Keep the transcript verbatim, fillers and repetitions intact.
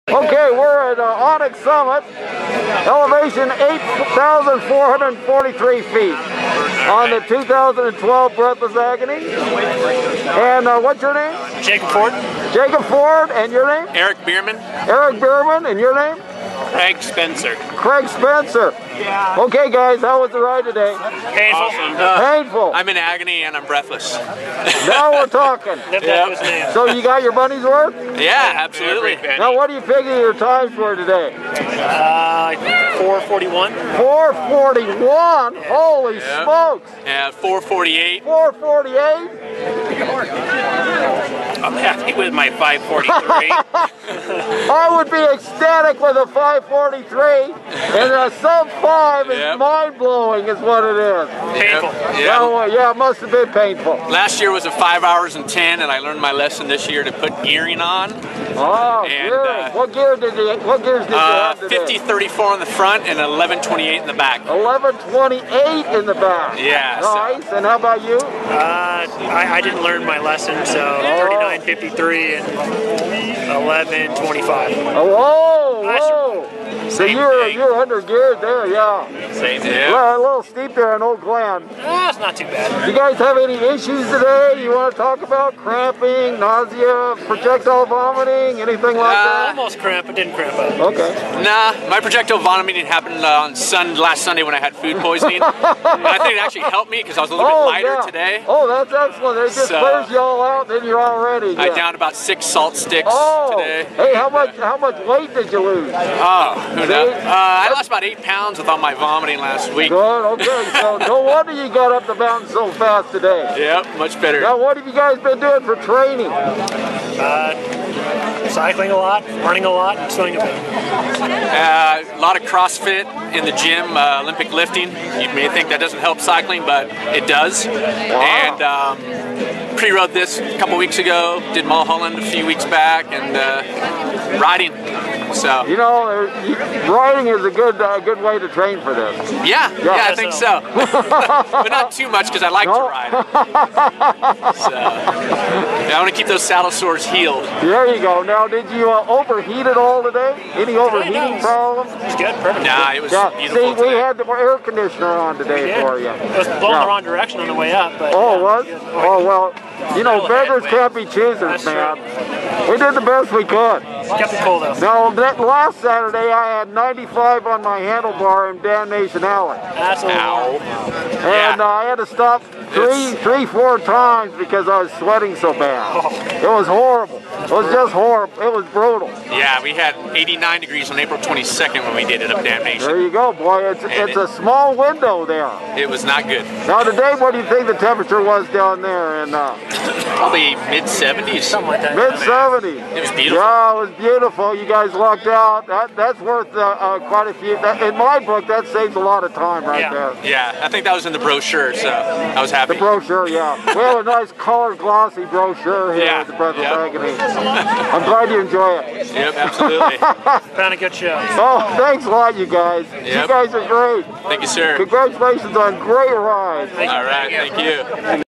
Okay, we're at uh, Onyx Summit, elevation eight thousand four hundred forty-three feet on the two thousand twelve Breathless Agony. And uh, what's your name? Jacob Ford. Jacob Ford, and your name? Eric Bierman. Eric Bierman, and your name? Craig Spencer. Craig Spencer. Yeah. Okay, guys, how was the ride today? Painful. Awesome. Uh, Painful. I'm in agony and I'm breathless. Now we're talking. Yep. So you got your money's worth? Yeah, absolutely. Now, what do you figure your times were today? Uh, four forty-one. four forty-one? Holy yep. smokes. Yeah, four forty-eight. four forty-eight? I'm happy with my five forty-three. I would be ecstatic with a five forty-three, and a sub five is yep. mind-blowing is what it is. Painful. Yep. Yeah, yeah, it must have been painful. Last year was a five hours and ten, and I learned my lesson this year to put gearing on. Oh, and, gear. Uh, what gear did you, what gears did you uh, have today? fifty thirty-four in the front and eleven twenty-eight in the back. eleven twenty-eight in the back. Yeah. Nice. So. And how about you? Uh, I, I didn't learn my lesson, so thirty-nine fifty-three and eleven twenty-five. Oh, whoa, whoa. So Same you're thing. you're under geared there, yeah. Same thing. Yeah. Well, a little steep there in Oak Glen. Ah, it's not too bad. You guys have any issues today you want to talk about? Cramping, nausea, projectile vomiting, anything like Uh, that? Almost cramp, but didn't cramp up. Okay. Nah, my projectile vomiting happened uh, on sun last Sunday when I had food poisoning. And I think it actually helped me because I was a little oh, bit lighter yeah. today. Oh, that's excellent. They just So, clears you all out, then you're all ready. I yeah. downed about six salt sticks oh. today. Hey, how much how much weight did you lose? Oh, who knows? See? Uh, I lost about eight pounds with all my vomiting last week. Good, okay. So no wonder you got up the mountain so fast today. Yep, much better. Now, what have you guys been doing for training? Uh, cycling a lot, running a lot, and swimming a bit. Uh, a lot of CrossFit in the gym, uh, Olympic lifting. You may think that doesn't help cycling, but it does. Wow. And um, pre-rode this a couple weeks ago, did Mulholland a few weeks back, and uh, riding. So You know, riding is a good uh, good way to train for this. yeah, yeah, Yeah. I think so. But not too much because I like No. to ride. So yeah, I want to keep those saddle sores healed. There you go. Now, did you uh, overheat it all today? Any overheating no. problems? It's good, perfect. Nah, it was Yeah. beautiful See, we today. had the air conditioner on today Yeah. for you. It was blowing Yeah. the wrong direction on the way up. But, Oh, yeah, what? it was good. Oh, well, you know, beggars headwind. can't be choosers, That's man. true. We did the best we could. Kept it cool, though. Now, that last Saturday, I had ninety-five on my handlebar in Damnation Alley. That's a Ow. And Yeah. uh, I had to stop three, It's- three, four times because I was sweating so bad. Oh. It was horrible. It was just horrible. It was brutal. Yeah, we had eighty-nine degrees on April twenty-second when we did it up Damnation. There you go, boy. It's it's a small window there. It was not good. Now today, what do you think the temperature was down there in uh, Probably mid seventies. something like that. mid seventies? It was beautiful. Yeah, it was beautiful. You guys lucked out. That that's worth uh, uh, quite a few. That, in my book, that saves a lot of time right Yeah. there. Yeah, I think that was in the brochure, so I was happy. The brochure, yeah. We have a nice color glossy brochure here Yeah, at the Breathless yeah. Agony. I'm glad you enjoy it. Yep, absolutely. Found a good show. Oh, thanks a lot, you guys. You Yep. guys are great. Thank you, sir. Congratulations on great rides. All right, thank you.